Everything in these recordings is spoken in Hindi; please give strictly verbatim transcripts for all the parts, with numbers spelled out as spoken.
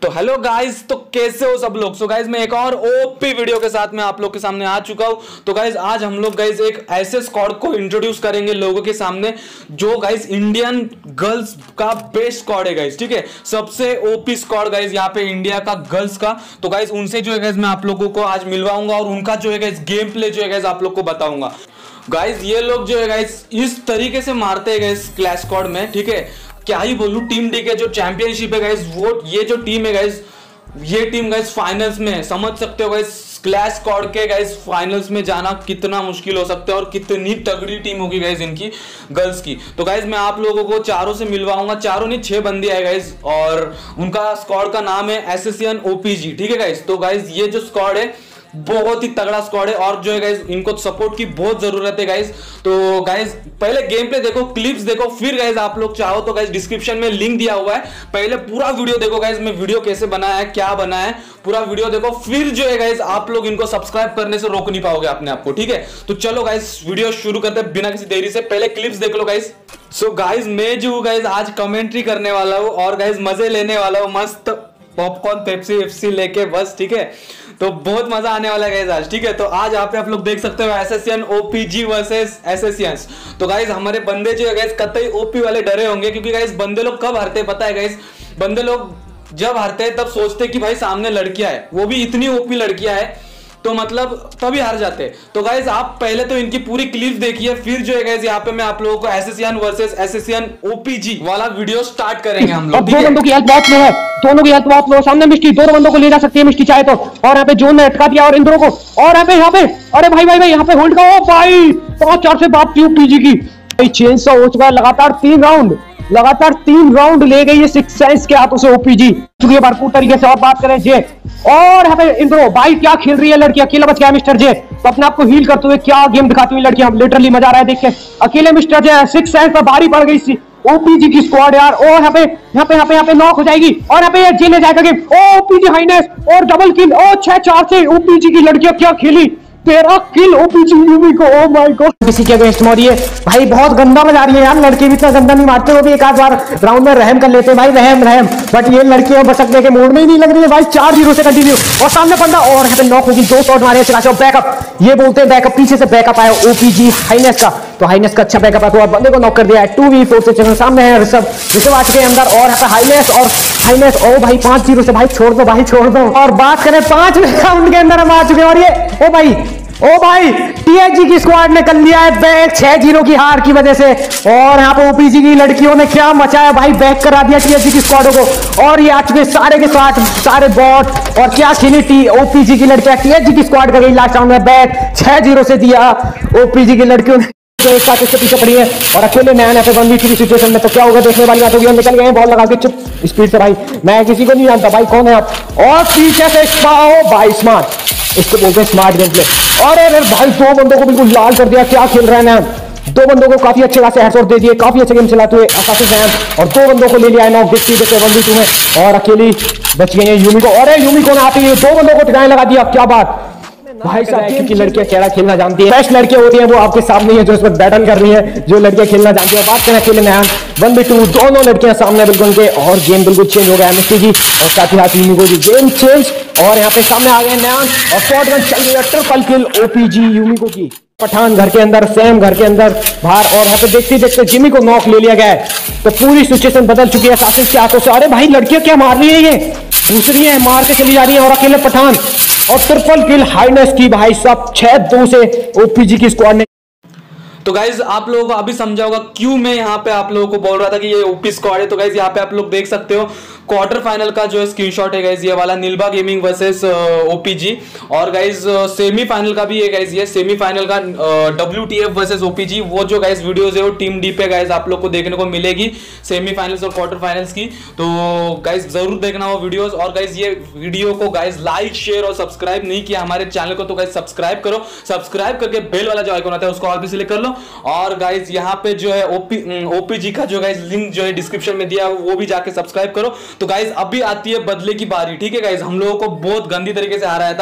तो हेलो गाइस, तो कैसे हो सब लोग। सो गाइस मैं एक और ओपी वीडियो के साथ में आप लोग के सामने आ चुका हूं। तो गाइस आज हम लोग गाइस एक ऐसे स्क्वाड को इंट्रोड्यूस करेंगे लोगों के सामने जो गाइस इंडियन गर्ल्स का बेस्ट स्क्वाड है गाइस। ठीक है, सबसे ओपी स्क्वाड गाइस यहाँ पे इंडिया का गर्ल्स का। तो गाइस उनसे जो है गाइस मैं आप लोगों को आज मिलवाऊंगा और उनका जो है गाइस गेम प्ले जो है गाइस आप लोग को बताऊंगा। गाइस ये लोग जो है गाइस इस तरीके से मारते हैं गाइस क्लैश स्क्वाड में। ठीक है, क्या ही बोलूं, टीम डी के जो चैंपियनशिप है गाइस, वो ये जो टीम है गाइस, ये टीम गाइस फाइनल्स में, समझ सकते हो गाइस क्लैश स्क्वाड के गाइस फाइनल्स में जाना कितना मुश्किल हो सकता है और कितनी तगड़ी टीम होगी गाइस इनकी गर्ल्स की। तो गाइस मैं आप लोगों को चारों से मिलवाऊंगा, चारों नहीं छह बंदे आए गाइस और उनका स्क्वाड का नाम है एसएससीएन ओपीजी। ठीक है गाइस, तो गाइस ये जो स्क्वाड है बहुत ही तगड़ा स्क्वाड है और जो है गाइस इनको सपोर्ट की बहुत जरूरत है गाइस। तो गाइस पहले गेम प्ले देखो, क्लिप्स देखो, फिर गाइस आप लोग चाहो तो गाइस डिस्क्रिप्शन में लिंक दिया हुआ है, पहले पूरा वीडियो देखो गाइस। मैं वीडियो कैसे बनाया है, क्या बनाया है, पूरा वीडियो देखो, फिर जो है गाइस आप लोग इनको सब्सक्राइब करने से रोक नहीं पाओगे अपने आप को। ठीक है, तो चलो गाइस वीडियो शुरू करते हैं बिना किसी देरी से। पहले क्लिप्स देख लो गाइस। सो गाइस मैं जो हूँ गाइस आज कमेंट्री करने वाला हूँ और गाइस मजे लेने वाला हूँ, मस्त पॉपकॉर्न पेप्सी वेप्सी लेके बस। ठीक है, तो बहुत मजा आने वाला है गाइस आज। ठीक है, तो आज यहाँ पे आप लोग देख सकते हो एसएससीएन ओपीजी वर्सेस एसएससीएंस। तो गाइस हमारे बंदे जो है गाइस कतई ओपी वाले डरे होंगे, क्योंकि गाइस बंदे लोग कब हारते हैं पता है गाइस, बंदे लोग जब हारते हैं तब सोचते हैं कि भाई सामने लड़कियां है, वो भी इतनी ओपी लड़कियां है, तो मतलब तभी हार जाते हैं। तो गाइस आप पहले तो इनकी पूरी क्लिप देखिए, फिर जो है गाइस यहाँ पे मैं आप लोगों को एसएससीएन वर्सेस एसएससीएन ओपीजी वाला वीडियो स्टार्ट करेंगे हम लोग। अब दो बंदों की हेल्प बहुत लो है, दोनों की हेल्प बहुत लो। सामने मिस्टी दो बंदों को ले जा सकती है मिस्टी चाहे तो, और यहाँ पे जोन ने अटका दिया और इन दोनों को, और यहाँ पे यहाँ पे अरे भाई भाई भाई यहाँ पे होल्ड का, ओ भाई पांच चार से बात की ओपीजी की चेंज सा हो चुका है। लगातार तीन राउंड लगातार तीन राउंड ले गई है सिक्स सेंस के हाथों से ओपीजी चुकी है भरपूर तरीके से। और बात करें जे, और यहाँ पे इंद्रो भाई क्या खेल रही है लड़की, अकेला बच गया मिस्टर जे, तो अपने आप को हील करते हुए क्या गेम दिखाती हुई लड़कियां, लिटरली मजा आ रहा है देख के। अकेले मिस्टर जे सिक्स सेंस पर भारी पड़ गई सी ओपीजी की स्क्वाड यार। ओ यहाँ पे यहाँ पे यहाँ पे यहाँ पे नॉक हो जाएगी और यहाँ पे ये जे ले जाएगा गेम। ओ ओपीजी हाइनेस और डबल किल, ओ छह चार से ओपीजी की लड़कियां क्या खेली, तेरा किल ओपीजी यूवी को। ओ माय गॉड, किसी के अगेंस्ट मारी है भाई, बहुत गंदा बजा रही है यार। लड़के भी इतना गंदा नहीं मारते, वो भी एक आध बार राउंड में रहम कर लेते हैं भाई, रहम रहम, बट ये लड़कियां बसकने के मूड में ही नहीं लग रही है भाई। चार जीरो से कंटिन्यू और सामने बंदा और यहाँ पे नॉक होगी, दो शॉट मारे चला बैकअप, ये बोलते हैं बैकअप, पीछे से बैकअप आया ओपीजी हाइनेस का, तो हाइनेस का अच्छा बैकअप आया, बंदे को नॉक कर दिया है। टू वी फोर से चल सामने है ऋषभ, ऋषभ आ चुके हैं अंदर और यहाँ पे हाइनेस और हाइनेस, ओ भाई पांच जीरो से भाई छोड़ दो भाई छोड़ दो। और बात करें पांच राउंड के अंदर हम आ चुके हैं और ये ओ भाई ओ भाई टीएचजी की स्क्वाड ने कर लिया है बैक छह जीरो की हार की वजह से। और यहाँ पे ओपीजी की लड़कियों ने क्या मचाया भाई, बैक करा दिया टीएचजी की स्क्वाडों को। और ये आ चुके सारे के साथ सारे बॉट और क्या खेली टी ओपीजी की लड़कियां, टीएचजी की स्क्वाड कर गई लास्ट राउंड में बैक छह जीरो से दिया ओपीजी की लड़कियों ने, एक साथ इसके पीछे पड़ी है और अकेले नया नया वन वी थ्री सिचुएशन में। तो क्या होगा देखने वाली बात होगी। हम निकल गए बॉल लगा के चुप स्पीड से भाई, मैं किसी को नहीं जानता भाई कौन है आप, और पीछे से भाई स्मार्ट, इसको बोलते हैं स्मार्ट गेम प्ले। और अरे भाई दो बंदों को बिल्कुल लाल कर दिया, क्या खेल रहे हैं ना, दो बंदों को काफी अच्छे खासे हेडशॉट दे दिए, काफी अच्छे गेम चलाते हुए आकाश जैन, और दो बंदों को ले लिया है नॉक देखते देखते वन वी टू में, और अकेली बच गई है यूमी को। अरे यूमी को ना आती है, दो बंदों को ठिकाने लगा दिया, क्या बात भाई साहब, क्योंकि लड़कियां क्या खेलना जानती है, बेस्ट लड़कियां होती हैं वो आपके सामने है जो इसमें बैटल कर रही है, जो लड़कियां खेलना जानती है। बात करें अकेले नैन वन बी टू, दोनों लड़कियां सामने बिल्कुल के, और गेम बिल्कुल चेंज हो गया है मिस्टी जी और साथ ही साथ यूमी को गेम चेंज, और यहाँ पे सामने आ गए नैन और शॉटगन चल रही है, ट्रिपल किल ओपीजी यूमी को की। पठान घर के अंदर, सैम घर के अंदर बाहर, और यहाँ पे देखते देखते जिमी को नॉक ले लिया गया है। तो पूरी सिचुएशन बदल चुकी है सासिस के हाथों से। अरे भाई लड़कियां क्या मार रही है, ये दूसरी है मार के चली जा रही है, और अकेले पठान और ट्रिपल किल हाइनेस की भाई साहब छह दो से ओपीजी की स्क्वाड ने। तो गाइज आप लोगों को अभी समझा होगा क्यों मैं यहाँ पे आप लोगों को बोल रहा था कि ये ओपी स्क्वाड है। तो गाइज यहाँ पे आप लोग देख सकते हो क्वार्टर फाइनल का जो है स्क्रीनशॉट है गाइज, ये वाला नीलबा गेमिंग वर्सेस ओपीजी, और गाइज सेमीफाइनल का भी है गाइज, ये सेमीफाइनल का डब्ल्यूटीएफ वर्सेस ओपीजी, वो जो गाइज वीडियोस है वो टीम डी पे गाइज आप लोग को देखने को मिलेगी, सेमीफाइनल्स और क्वार्टर फाइनल्स की। तो गाइज जरूर देखना वो वीडियोस, और गाइज ये वीडियो को गाइज लाइक शेयर और सब्सक्राइब नहीं किया हमारे चैनल को तो गाइज सब्सक्राइब करो, सब्सक्राइब करके बेल वाला जो आइकॉन आता है उसको ऑल पे सिलेक्ट कर लो। और गाइज यहाँ पे जो है ओपी ओपीजी का जो गाइज लिंक जो है डिस्क्रिप्शन में दिया वो भी जाके सब्सक्राइब करो। तो गाइज अभी आती है बदले की बारी। ठीक है गाइज, हम लोगों को बहुत गंदी तरीके से आ रहा था,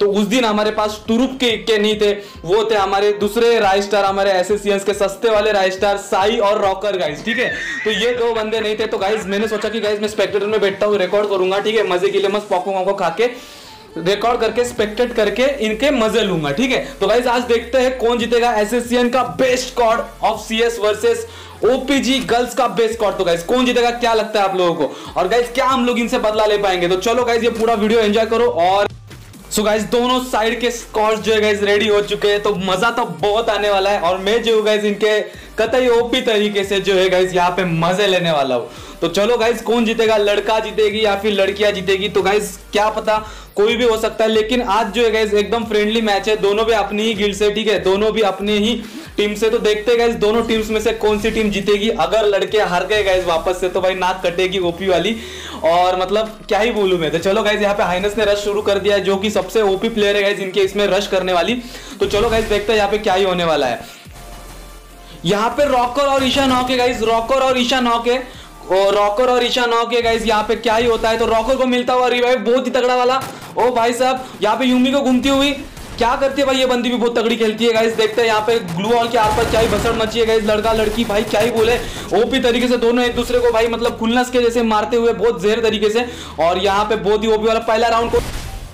तो उस दिन हमारे पास तुरुप के इक्के नहीं थे, वो थे हमारे दूसरे राइस्टार, हमारे एसएससीएंस के सस्ते वाले राइस्टार साई और रॉकर गाइस, ठीक है। तो ये दो बंदे नहीं थे, तो गाइस मैंने सोचा कि गाइस मैं स्पेक्टेटर में बैठता हूँ, रिकॉर्ड करूंगा, ठीक है, मजे के लिए मस्त पॉपकॉर्न वॉपकॉर्न खा के रिकॉर्ड करके स्पेक्टेट करके इनके मजे लूंगा, ठीक है। तो गाइस आज देखते हैं कौन जीतेगा एसएससीएन का best squad of CS versus OPG girls का बेस्ट स्क्वाड। तो गाइस कौन जीतेगा, क्या लगता है आप लोगों को, और गाइस क्या हम लोग इनसे बदला ले पाएंगे। तो चलो गाइस ये पूरा वीडियो एंजॉय करो। और सो गाइस दोनों साइड के स्क्वाड्स जो है गाइस रेडी हो चुके हैं, तो मजा तो बहुत आने वाला है, और मैं जो गाइस इनके कतई ओपी तरीके से जो है गाइस यहाँ पे मजे लेने वाला हूँ। तो चलो गाइस कौन जीतेगा, लड़का जीतेगी या फिर लड़कियां जीतेगी, तो गाइस क्या पता, कोई भी हो सकता है। लेकिन आज जो है गाइस एकदम फ्रेंडली मैच है, दोनों भी अपनी ही गिल्ड से, ठीक है, दोनों भी अपनी ही टीम से। तो देखते हैं गाइस दोनों टीम्स में से कौन सी टीम जीतेगी। अगर लड़के हार गए गाइस वापस से, तो भाई नाक कटेगी ओपी वाली, और मतलब क्या ही बोलूं मैं। तो चलो गाइस यहाँ पे हाइनेस ने रश शुरू कर दिया है, जो कि सबसे ओपी प्लेयर है गाइस इनके इसमें रश करने वाली। तो चलो गाइस देखते हैं यहाँ पे क्या ही होने वाला है। यहाँ पे रॉकर और ईशा नॉक है गाइस, रॉकर और ईशा नॉक है, और रॉकर और ईशा नॉक है गाइस। यहाँ पे क्या ही होता है, तो रॉकर को मिलता हुआ रिवाइव बहुत ही तगड़ा वाला। ओ भाई साहब यहाँ पे यूमी को घूमती हुई क्या करती है भाई, ये बंदी भी बहुत तगड़ी खेलती है गाइस। देखते हैं यहाँ पे ग्लू वॉल के आर पर क्या ही भसड़ मची है गाइस, लड़का लड़की भाई क्या ही बोले, ओपी तरीके से दोनों एक दूसरे को भाई मतलब खुलनस के जैसे मारते हुए बहुत जहर तरीके से। और यहाँ पे बहुत ही ओपी वाला पहला राउंड को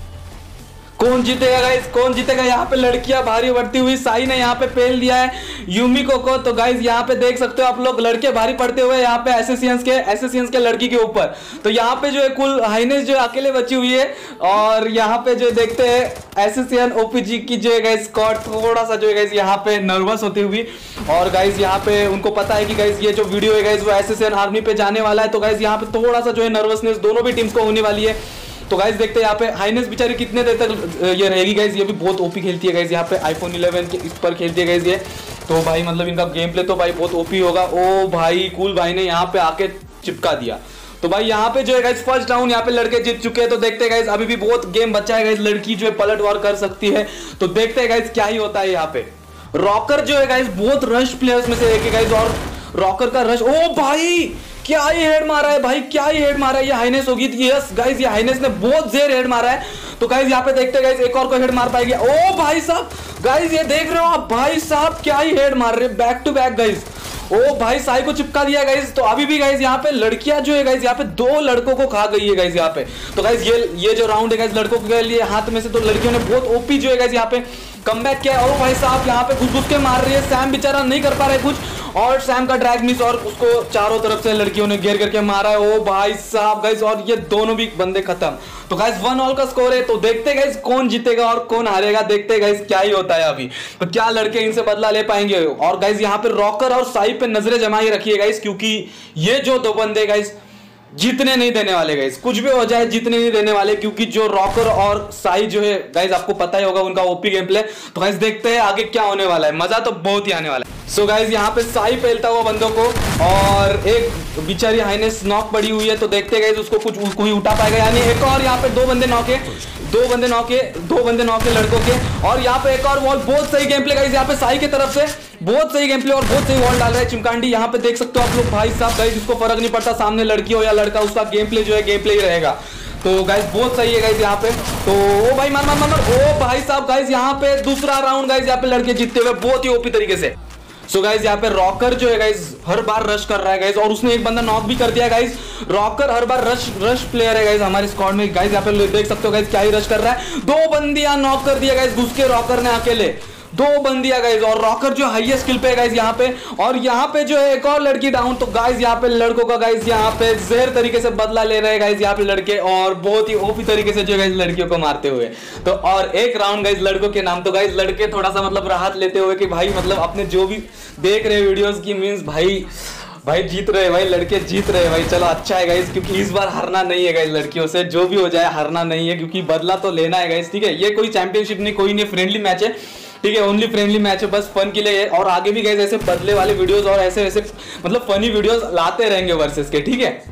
कौन जीतेगा गाइस, कौन जीतेगा। यहाँ पे लड़कियां भारी बढ़ती हुई, साई ने यहाँ पे पेल दिया है यूमिको को। तो गाइस यहाँ पे देख सकते हो आप लोग लड़के भारी पड़ते हुए यहाँ पे एसएससीएंस के एसएससीएंस के लड़की के ऊपर। तो यहाँ पे जो है कुल हाइनेस जो अकेले बची हुई है, और यहाँ पे जो देखते हैं एसएससीएन ओपीजी की जो है गाइस स्क्वाड थोड़ा सा जो है गाइस यहाँ पे नर्वस होती हुई। और गाइस यहाँ पे उनको पता है कि गाइस ये जो वीडियो है गाइस वो एसएससीएन आर्मी पे जाने वाला है। तो गाइस यहाँ पे थोड़ा सा जो है नर्वसनेस दोनों भी टीम्स को होने वाली है। तो गाइस देखते हैं यहाँ पे हाइनेस बेचारी कितने देर तक ये रहेगी गाइस, ये भी बहुत ओपी खेलती है गाइस, यहाँ पे आईफोन इलेवन के इस पर खेलती है गाइस ये। तो भाई मतलब इनका गेम प्ले तो भाई बहुत ओपी होगा। ओ भाई कूल भाई ने यहाँ पे आके चिपका दिया। तो भाई यहाँ पे जो है गाइस फर्स्ट राउंड यहाँ पे लड़के जीत चुके हैं। तो देखते हैं गाइस अभी भी बहुत गेम बचा है गाइस, लड़की जो है पलट वार कर सकती है। तो देखते हैं गाइस क्या ही होता है। यहाँ पे रॉकर जो है गाइस बहुत रश प्लेयर्स में से एक है गाइस, और रॉकर का रश, ओ भाई क्या ही हेड मारा है भाई, क्या ही हेड मारा है। ये हाइनेस होगी, यस गाइस ये हाइनेस ने बहुत जेर हेड मारा है। तो गाइस यहाँ पे देखते हैं गाइस एक और को हेड मार पाएगी। ओ भाई साहब गाइस ये देख रहे हो आप, भाई साहब क्या ही हेड मार रहे हैं बैक टू बैक गाइस। ओ भाई साई को चिपका दिया गाइस। तो अभी भी गाइस यहाँ पे लड़कियां जो है गाइस यहाँ पे दो लड़कों को खा गई है गाइस यहाँ पे। तो गाइस ये ये जो राउंड है गाइस लड़कों के लिए हाथ में से, तो लड़कियों ने बहुत ओपी जो है गाइस यहाँ पे कमबैक किया। और भाई साहब यहाँ पे घुस घुस के मार रही है, सैम बेचारा नहीं कर पा रहा है कुछ, और सैम का ड्रैग मिस, और उसको चारों तरफ से लड़कियों ने घेर करके मारा है। ओ भाई साहब गाइस, और ये दोनों भी बंदे खत्म। तो गाइस वन ऑल का स्कोर है। तो देखते गाइस कौन जीतेगा और कौन हारेगा, देखते गाइस क्या ही होता है अभी। तो क्या लड़के इनसे बदला ले पाएंगे। और गाइस यहाँ पे रॉकर और साई पे नजरें जमाई रखिए गाइस, क्योंकि ये जो दो बंदे गाइस जीतने नहीं देने वाले गाइस, कुछ भी हो जाए जीतने नहीं देने वाले, क्योंकि जो रॉकर और साई जो है गाइस आपको पता ही होगा उनका ओपी गेम प्ले। तो गाइस देखते हैं आगे क्या होने वाला है, मजा तो बहुत ही आने वाला है। सो गाइस यहाँ पे साई पेलता हुआ बंदों को, और एक बेचारी हाइनेस नॉक पड़ी हुई है। तो देखते हैं गाइस उसको कुछ कोई उठा पाएगा, यानी एक और यहाँ पे दो बंदे नॉक है, दो बंदे नॉक है, दो बंदे नॉक है लड़कों के। और यहाँ पे एक और वॉल, बहुत सही गेम प्ले गाइस यहाँ पे साई की तरफ से, बहुत सही गेम प्ले और बहुत सही वॉल डाल रहा है चिमकांडी। यहाँ पे देख सकते हो आप लोग, भाई साहब गाइस इसको फर्क नहीं पड़ता सामने लड़की हो या लड़का, उसका गेम प्ले जो है गेम प्ले ही रहेगा। तो गाइस बहुत सही है गाइस यहाँ पे। तो ओ भाई मार मार मार मार, ओ भाई साहब गाइस यहाँ पे दूसरा राउंड गाइस यहाँ पे लड़के जीतते हुए बहुत ही ओपी तरीके से। सो गाइस यहाँ पे रॉकर जो है गाइस हर बार रश कर रहा है गाइस, और उसने एक बंदा नॉक भी कर दिया गाइस। रॉकर हर बार रश रश प्लेयर है गाइस हमारे स्क्वाड में गाइस। यहाँ पे देख सकते हो गाइस क्या ही रश कर रहा है, दो बंदियां नॉक कर दिया गाइस घुस के रॉकर ने अकेले, दो बंदियां गाइस। और रॉकर जो हाईएस्ट किल पे है गाइस यहाँ पे, और यहाँ पे जो है एक और लड़की डाउन। तो गाइस यहाँ पे लड़कों का गाइस यहाँ पे जहर तरीके से बदला ले रहे हैं गाइस यहाँ पे लड़के, और बहुत ही ओपी तरीके से जो गाइस लड़कियों को मारते हुए। तो और एक राउंड गाइस लड़कों के नाम। तो गाइस लड़के थोड़ा सा मतलब राहत लेते हुए कि भाई मतलब अपने जो भी देख रहे वीडियोस की मींस भाई भाई जीत रहे भाई, लड़के जीत रहे भाई, चलो अच्छा है गाइस, क्योंकि इस बार हारना नहीं है गाइस लड़कियों से, जो भी हो जाए हारना नहीं है, क्योंकि बदला तो लेना है गाइस, ठीक है। ये कोई चैंपियनशिप नहीं, कोई नहीं, फ्रेंडली मैच है, ठीक है, ओनली फ्रेंडली मैच है, बस फन के लिए है। और आगे भी गाइस ऐसे बदले वाले वीडियोस और ऐसे ऐसे मतलब फनी वीडियोस लाते रहेंगे वर्सेस के, ठीक है।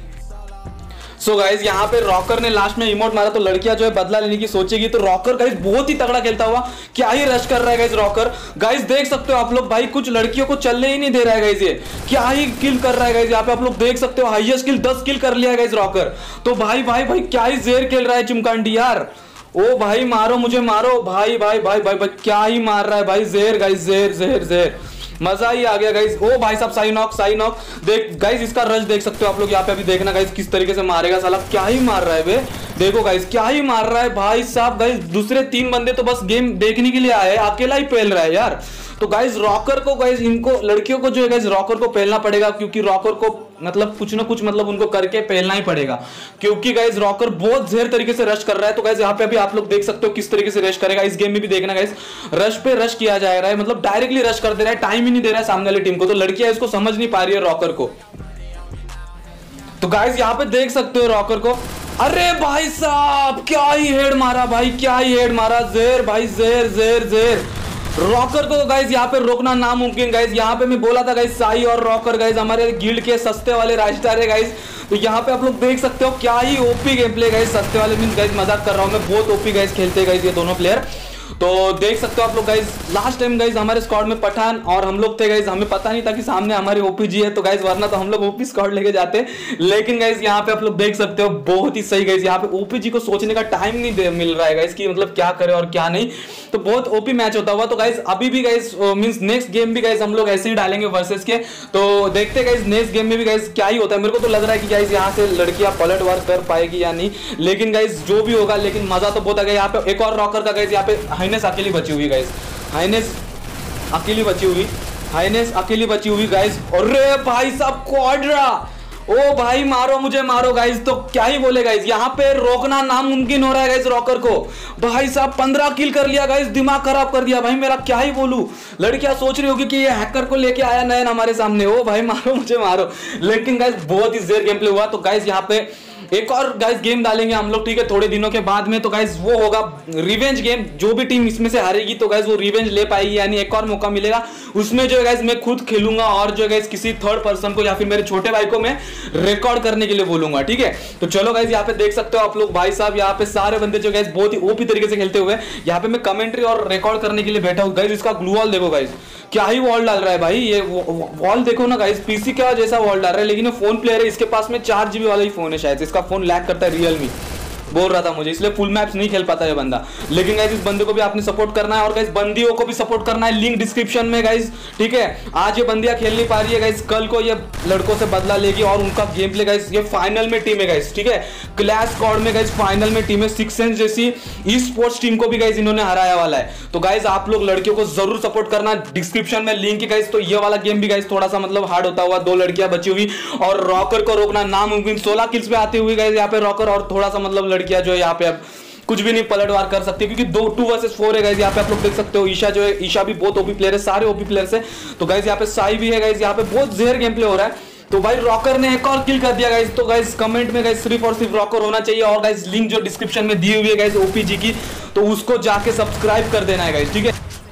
सो so गाइस यहाँ पे रॉकर ने लास्ट में इमोट मारा, तो लड़कियां जो है बदला लेने की सोचेगी। तो रॉकर गाइस बहुत ही तगड़ा खेलता हुआ क्या ही रश कर रहा है गाइस रॉकर। गाइस देख सकते हो आप लोग, भाई कुछ लड़कियों को चलने ही नहीं दे रहा है गाइस, ये क्या ही किल कर रहा है गाइस। यहाँ पे आप लोग देख सकते हो हाईएस्ट किल दस किल कर लिया है गाइस रॉकर। तो भाई भाई भाई क्या ही जेर खेल रहा है चिमकांडी यार, ओ भाई मारो मुझे, मारो भाई भाई भाई भाई भाई, क्या ही मार रहा है भाई, जहर गाइस, जहर जहर जहर, मजा ही आ गया गाइस। ओ भाई साहब साई नॉक, साई नॉक, देख गाइस इसका रश देख सकते हो आप लोग यहाँ पे, अभी देखना गाइस किस तरीके से मारेगा साला, क्या ही मार रहा है बे, देखो गाइस क्या ही मार रहा है भाई साहब। गाइस दूसरे तीन बंदे तो बस गेम देखने के लिए आए हैं, अकेला ही पेल रहा है यार। तो गाइस रॉकर को, गाइस इनको लड़कियों को जो है गाइस रॉकर को पेलना पड़ेगा, क्योंकि रॉकर को मतलब कुछ ना कुछ मतलब उनको करके पेलना ही पड़ेगा, क्योंकि गाइस रॉकर बहुत जहर तरीके से रश कर रहा है। तो गाइस यहाँ पे अभी आप लोग देख सकते हो किस तरीके से रश करेगा, इस गेम में भी देखना गाइस, रश पे रश किया जा रहा है, मतलब डायरेक्टली रश कर दे रहा है, टाइम ही नहीं दे रहा है सामने वाली टीम को। तो लड़कियां इसको समझ नहीं पा रही है रॉकर को। तो गाइस यहाँ पे देख सकते हो रॉकर को, अरे भाई साहब क्या ही हेड मारा भाई, क्या ही हेड मारा, जहर भाई जहर जहर जहर। रॉकर को गाइस यहाँ पे रोकना नामुमकिन गाइस। यहाँ पे मैं बोला था गाइस साई और रॉकर गाइस हमारे गिल्ड के सस्ते वाले राजस्टार है गाइस। तो यहाँ पे आप लोग देख सकते हो क्या ही ओपी गेम प्ले गाइस, सस्ते वाले मींस गाइस मजाक कर रहा हूँ मैं, बहुत ओपी गाइस खेलते हैं गाइस ये दोनों प्लेयर। तो देख सकते हो आप लोग गाइस, लास्ट टाइम गाइस हमारे स्क्वाड में पठान और हम लोग थे गाइस, हमें पता नहीं था कि सामने हमारे ओपीजी है, तो गाइस वरना तो हम लोग ओपी स्क्वाड लेके जाते। लेकिन गाइस यहाँ पे आप लोग देख सकते हो बहुत ही सही गाइस, यहाँ पे ओपीजी को सोचने का टाइम नहीं मिल रहा है गाइस कि मतलब क्या करे और क्या नहीं, तो बहुत ओपी मैच होता हुआ। तो गाइस अभी भी गाइस मींस नेक्स्ट गेम भी गाइस हम लोग ऐसे ही डालेंगे वर्सेस के, तो देखते गाइस नेक्स्ट गेम में भी गाइस क्या ही होता है। मेरे को तो लग रहा है कि गाइस यहाँ से लड़कियां पलट वार कर पाएगी या नहीं, लेकिन गाइस जो भी होगा, लेकिन मजा तो बहुत आ गया। यहाँ पे एक और रॉकर का गाइस यहाँ पे हाइनेस अकेली बची हुई गाइस, हाइनेस अकेली बची हुई, हाइनेस अकेली बची हुई गाइस। अरे भाई साहब क्वाड्रा, ओ भाई मारो मुझे, मारो गाइस। तो क्या ही बोले गाइस, यहाँ पे रोकना नामुमकिन हो रहा है गाइस रॉकर को। भाई साहब पंद्रह किल कर लिया गाइस, दिमाग खराब कर दिया भाई मेरा, क्या ही बोलूं। लड़कियां सोच रही होगी कि ये हैकर को लेके आया नयन हमारे सामने, ओ भाई मारो मुझे मारो। लेकिन गाइस बहुत ही जहर गेम प्ले हुआ। तो गाइस यहाँ पे एक और गाइस गेम डालेंगे हम लोग, ठीक है, थोड़े दिनों के बाद में। तो गाइस वो होगा रिवेंज गेम, जो भी टीम इसमें से हारेगी तो गाइस वो रिवेंज ले पाएगी, यानी एक और मौका मिलेगा। उसमें जो है गाइस मैं खुद खेलूंगा और जो है गाइस किसी थर्ड पर्सन को या फिर मेरे छोटे भाई को मैं रिकॉर्ड करने के लिए बोलूंगा, ठीक है। तो चलो गाइस यहाँ पे देख सकते हो आप लोग, भाई साहब यहाँ पे सारे बंदे जो गाइस बहुत ही ओपी तरीके से खेलते हुए, यहाँ पे मैं कमेंट्री और रिकॉर्ड करने के लिए बैठा हूँ गाइस। इसका ग्लू वॉल देखो गाइस, क्या ही वॉल डाल रहा है भाई, ये वॉल देखो ना गाइस, पीसी का जैसा वॉल डाल रहा है, लेकिन ये फोन प्लेयर है, इसके पास में चार जीबी वाला ही फोन है शायद, इसका फोन लैग करता है रियलमी, बोल रहा था मुझे, इसलिए फुल मैप्स नहीं खेल पाता है बंदा। लेकिन गाइस इस बंदे को भी आपने सपोर्ट करना है और गाइस बंदियों को भी सपोर्ट करना है, लिंक डिस्क्रिप्शन में गाइस, ठीक है। आज ये बंदियां खेल नहीं पा रही है गाइस, कल को ये लड़कों से बदला लेगी और उनका गेम प्ले गाइस, ये फाइनल में टीम है गाइस, ठीक है, क्लैश स्क्वाड में गाइस फाइनल में टीम है, सिक्स सेंस जैसी ई स्पोर्ट्स टीम को भी गाइस इन्होंने हराया वाला है। तो गाइस आप लोग लड़कियों को जरूर सपोर्ट करना, डिस्क्रिप्शन में लिंक है गाइस। तो ये वाला गेम भी गाइस थोड़ा सा मतलब हार्ड होता हुआ, दो लड़कियां बची हुई और रॉकर को रोकना नामुमकिन, सोलह किल्स पे आते हुए गाइस यहाँ पे रॉकर, और थोड़ा सा मतलब लड़कियां जो है यहाँ पे कुछ भी नहीं पलटवार कर सकती, क्योंकि दो टू वर्सेस फोर है गाइस। यहाँ पे आप लोग देख सकते हो ईशा जो है, ईशा भी बहुत ओपी प्लेयर है, सारे ओपी प्लेयर्स है। तो गाइस यहाँ पे साई भी है गाइस, यहाँ पे बहुत जहर गेम प्ले हो रहा है। तो भाई रॉकर ने एक और किल कर दिया गाइस। तो गाइस कमेंट में गाइस सिर्फ और सिर्फ रॉकर होना चाहिए, और गाइस लिंक जो डिस्क्रिप्शन में दी हुई है गाइस ओपीजी की, तो उसको जाके सब्सक्राइब कर देना है गाइस, ठीक है।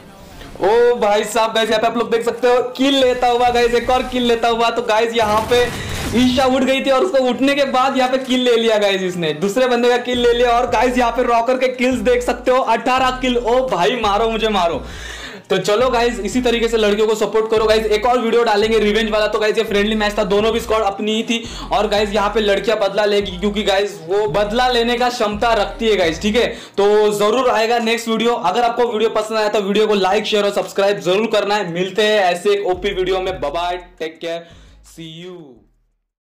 ओ भाई साहब गाइस यहाँ पे आप लोग देख सकते हो किल लेता हुआ गाइस, एक और किल लेता हुआ। तो गाइस यहाँ पे ईशा उठ गई थी और उसको उठने के बाद यहाँ पे किल ले लिया गाइस, इसने दूसरे बंदे का किल ले लिया। और गाइस यहाँ पे रॉकर के किल्स देख सकते हो, अठारह किल। ओ भाई मारो मुझे मारो। तो चलो गाइस इसी तरीके से लड़कियों को सपोर्ट करो गाइस। एक और वीडियो डालेंगे रिवेंज वाला। तो गाइस ये फ्रेंडली मैच था, दोनों भी स्क्वाड अपनी ही थी, और गाइस यहाँ पे लड़कियां बदला लेगी, क्योंकि गाइस वो बदला लेने का क्षमता रखती है गाइस, ठीक है। तो जरूर आएगा नेक्स्ट वीडियो। अगर आपको वीडियो पसंद आया तो वीडियो को लाइक शेयर और सब्सक्राइब जरूर करना है। मिलते हैं ऐसे एक ओपी वीडियो में, bye bye, take care, see you.